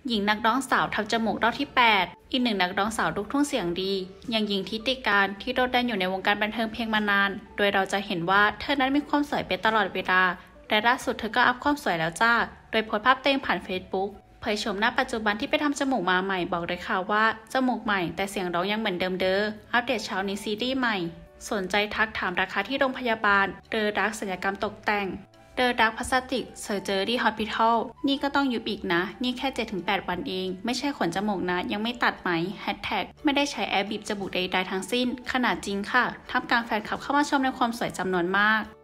หญิงนักร้องสาวทำจมูกรอบที่ 8อีกหนึ่งนักร้องสาวลูกทุ่งเสียงดีอย่างหญิงทิติการที่โดดเด่นอยู่ในวงการบันเทิงเพลงมานานโดยเราจะเห็นว่าเธอนั้นมีความสวยเป็นตลอดเวลาและล่าสุดเธอก็อัพความสวยแล้วจ้าโดยโพสต์ภาพตัวเองผ่าน Facebook เผยโฉมหน้าปัจจุบันที่ไปทำจมูกมาใหม่บอกเลยค่ะว่าจมูกใหม่แต่เสียงร้องยังเหมือนเดิมอัปเดตเช้านี้ซีรีส์ใหม่สนใจทักถามราคาที่โรงพยาบาลเดอรักศัลยกรรมตกแต่งเดอรักพลาสติกเซอร์เจอรี่ฮอสพิทอลนี่ก็ต้องยุบอีกนะนี่แค่ 7-8 วันเองไม่ใช่ขนจมูกนะยังไม่ตัดไหมแฮชแท็กไม่ได้ใช้แอร์บีบจมูกใดๆทั้งสิ้นขนาดจริงค่ะท่ามกลางแฟนคลับเข้ามาชมในความสวยจำนวนมาก